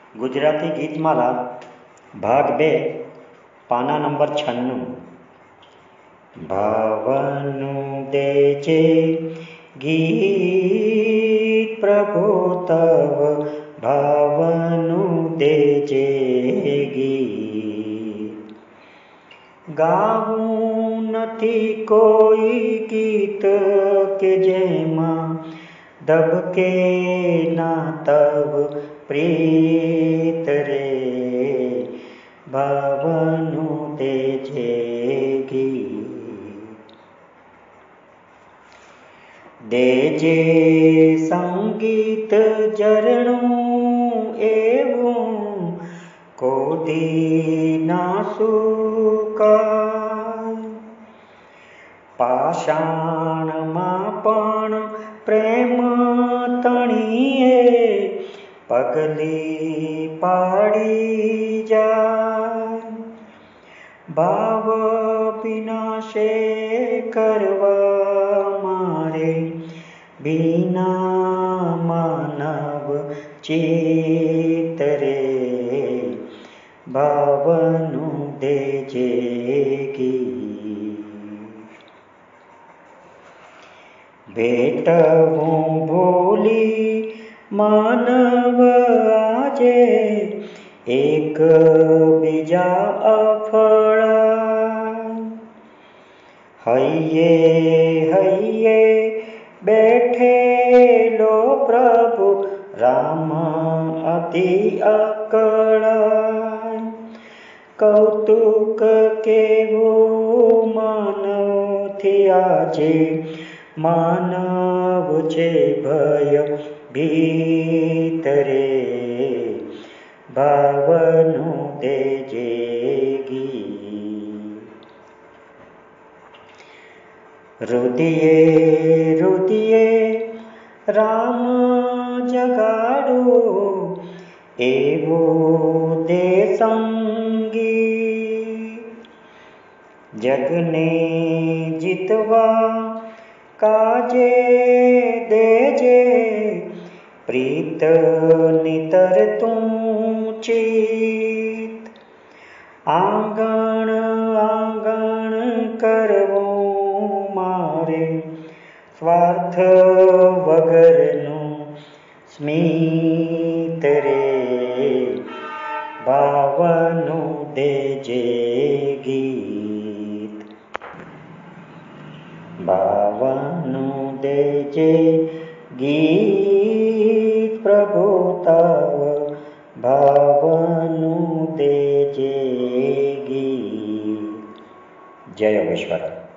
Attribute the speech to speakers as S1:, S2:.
S1: ગુજરાતી ગીતમાલા ભાગ 2 પાના નંબર 96। ભાવનું દેજે ગીત પ્રભુ તવ, ભાવનું દેજે ગીત। ગાવું નથી કોઈ ગીત કે જેમાં દબકે ના તવ પ્રીત રે, ભાવનું દેજે ગીત। દેજે સંગીત ઝરણું એવું કોદી ના સુકાય, પાષાણમાં પણ પ્રેમ તણીએ પગલી પાડી જાય। ભાવ વિનાશે કરવા મારે બીના માનવ ચિત્ત રે, ભાવનું દેજે ગીત। ભેટવું ભૂલી માનવ આજે એક બીજા અફળાય, હૈયે હૈયે બેઠેલો પ્રભુ રામ અતિ અકળાય। કૌતુક કેવું માનવથી આજે માનવ છે ભય ભીત રે, ભાવનું દેજે ગીત। રુદિયે રુદિયે રામ જગાડો એવું દે સંગીત, જગને જીતવા કાજે દેજે પ્રીત નિતર તું ચિત। આંગણ આંગણ કરવું મારે સ્વાર્થ વગરનું સ્મિત રે, ભાવનું દેજે ગીત। ભાવનું દેજે ગીત પ્રભુ તવ, ભાવનું દેજે ગીત। જય યોગેશ્વર।